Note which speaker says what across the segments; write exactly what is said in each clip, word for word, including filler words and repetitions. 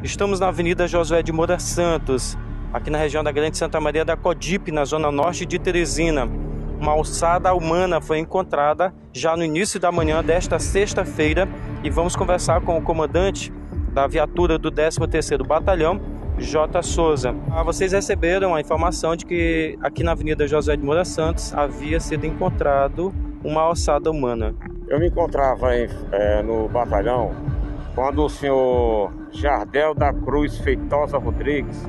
Speaker 1: Estamos na Avenida Josué de Moura Santos, aqui na região da Grande Santa Maria da Codipe, na zona norte de Teresina. Uma ossada humana foi encontrada já no início da manhã desta sexta-feira e vamos conversar com o comandante da viatura do décimo terceiro Batalhão, J. Souza. Ah, vocês receberam a informação de que aqui na Avenida Josué de Moura Santos havia sido encontrado uma ossada humana.
Speaker 2: Eu me encontrava em, é, no batalhão quando o senhor Jardel da Cruz Feitosa Rodrigues,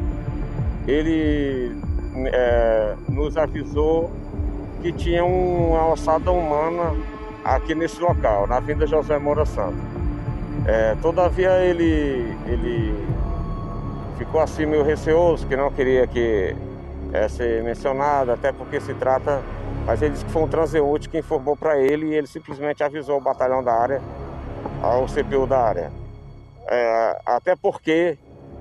Speaker 2: ele é, nos avisou que tinha uma ossada humana aqui nesse local, na Avenida Josué Moura Santos. É, todavia ele, ele ficou assim meio receoso, que não queria que é, ser mencionado, até porque se trata, mas ele disse que foi um transeunte que informou para ele e ele simplesmente avisou o batalhão da área, ao C P U da área. É, até porque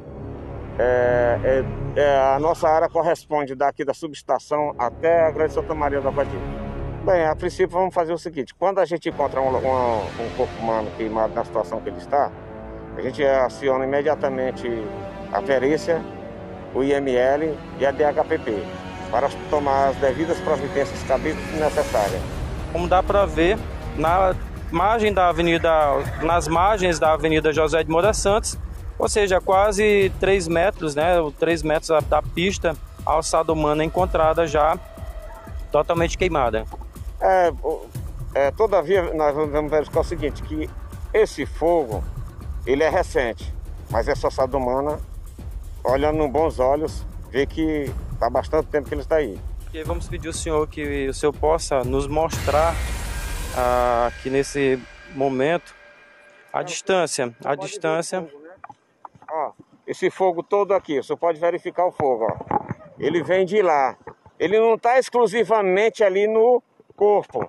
Speaker 2: é, é, é, a nossa área corresponde daqui da subestação até a Grande Santa Maria da Codipe. Bem, a princípio vamos fazer o seguinte: quando a gente encontra um, um, um corpo humano queimado na situação que ele está, a gente aciona imediatamente a perícia, o I M L e a D H P P para tomar as devidas providências cabíveis e necessárias.
Speaker 1: Como dá para ver, na margem da avenida, nas margens da Avenida Josué de Moura Santos, ou seja, quase três metros, né, três metros da pista, a ossada humana encontrada já totalmente queimada.
Speaker 2: É, é, todavia, nós vamos verificar o seguinte, que esse fogo, ele é recente, mas essa ossada humana, olhando com bons olhos, vê que há bastante tempo que ele está aí.
Speaker 1: E vamos pedir ao senhor que o senhor possa nos mostrar ah, aqui nesse momento a distância, a distância.
Speaker 2: Fogo, né? Ó, esse fogo todo aqui, você pode verificar o fogo, ó. Ele vem de lá. Ele não está exclusivamente ali no corpo.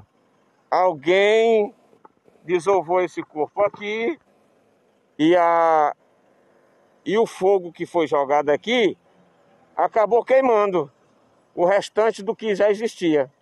Speaker 2: Alguém desovou esse corpo aqui e, a, e o fogo que foi jogado aqui acabou queimando o restante do que já existia.